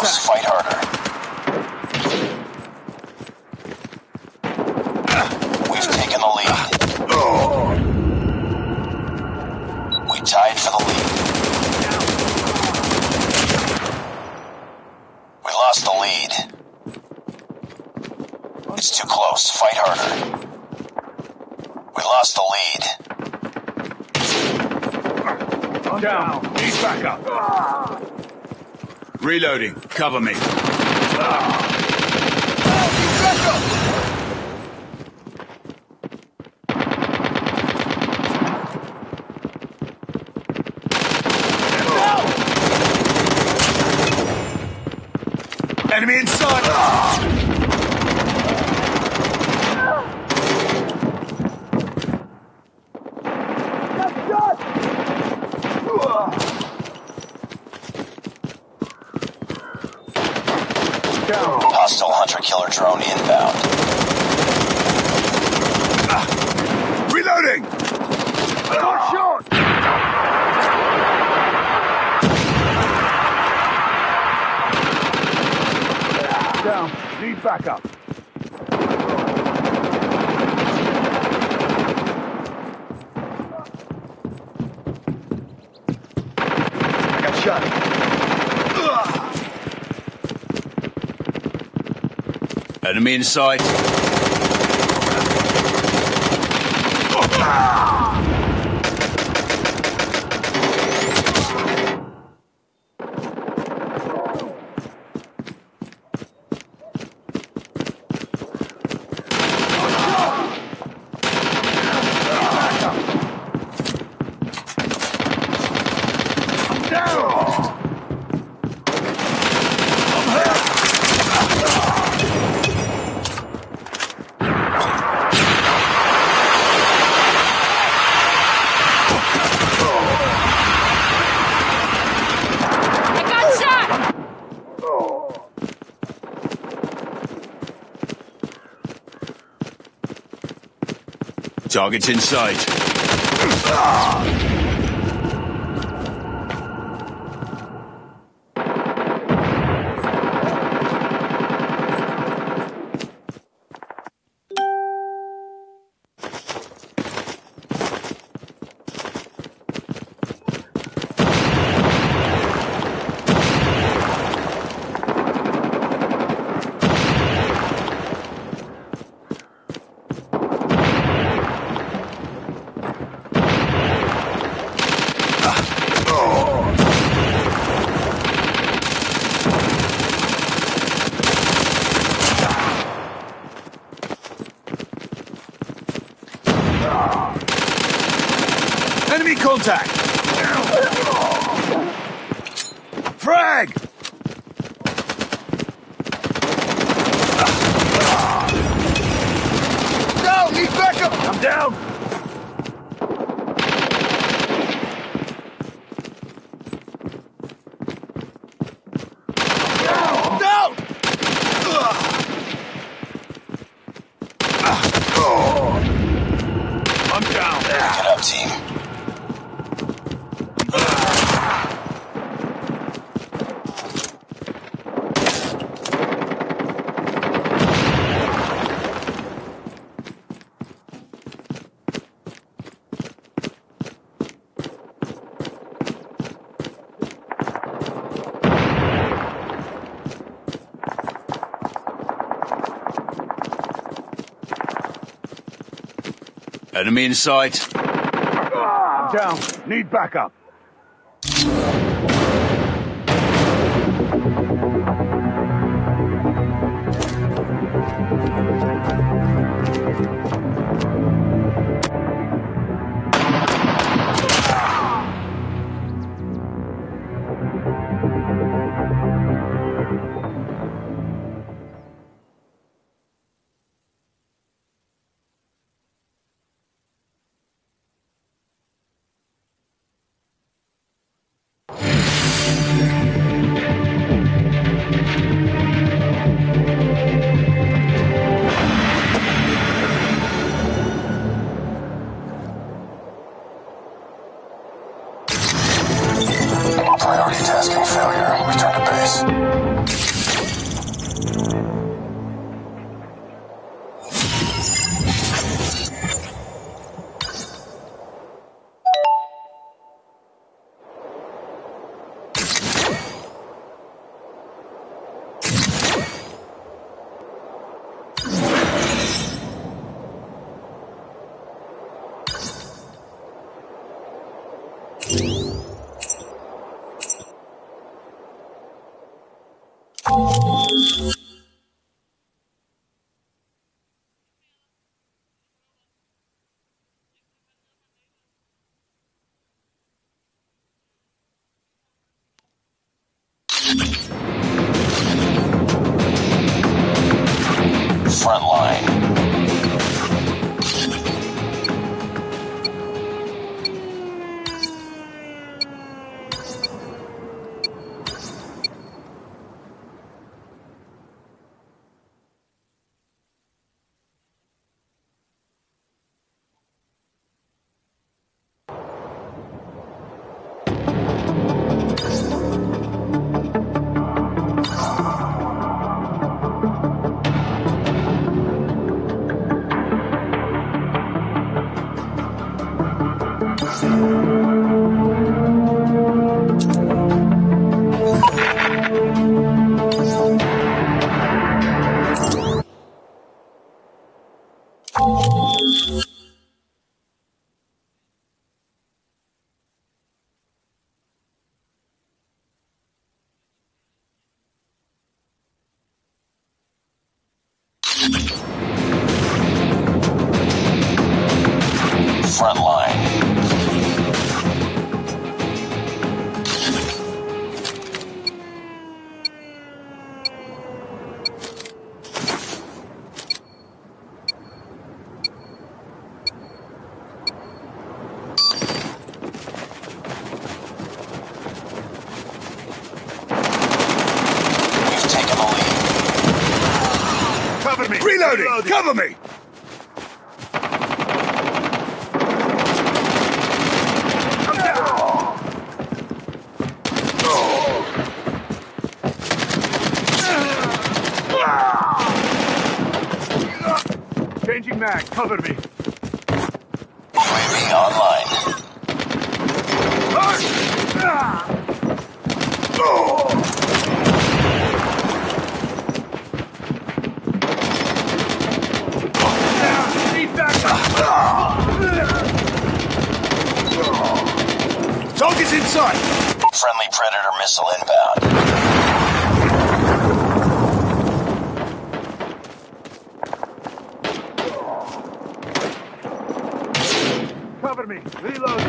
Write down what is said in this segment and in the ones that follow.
close. Fight harder. We've taken the lead. We tied for the lead. We lost the lead. It's too close. Fight harder. We lost the lead. I'm down. Need backup. Reloading. Cover me. Enemy inside! Hostile hunter-killer drone inbound. Reloading! Got shot! Down. Need backup. I got shot. Enemy in sight. Target's in sight. Enemy contact! Frag! Down! Need backup! I'm down! Down! I'm down. Get up, team. Enemy in sight. I'm down. Need backup. Priority tasking failure. Return to base. Front line. Front line. We've taken the lead. Cover me! Reloading! Cover me! I'm down! Changing mag, cover me. UAV online. Target's in sight! Friendly Predator missile inbound. Cover me! Reload!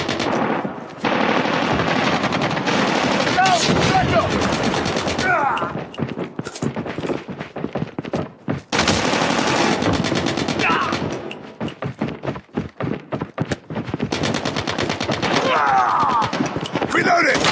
Reload it!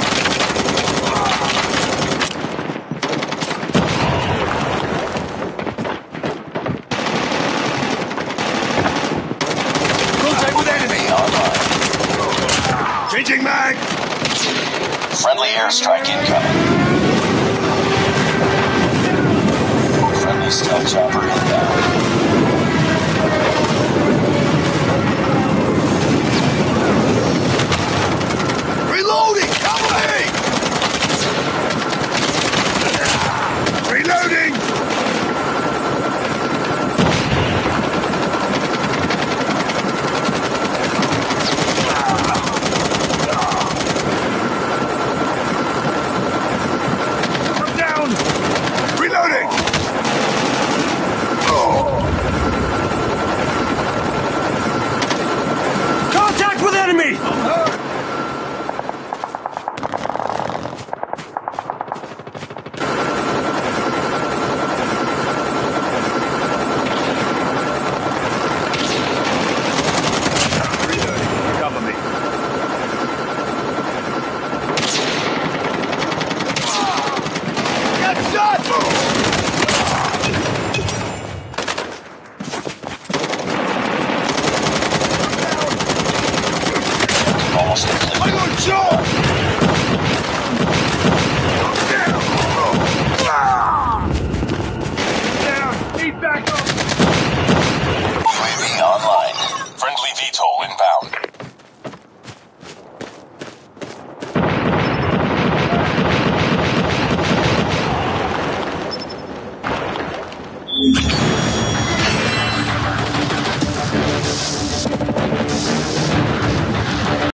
Contact with enemy! Online. Changing mag! Friendly airstrike incoming. Friendly stealth chopper inbound.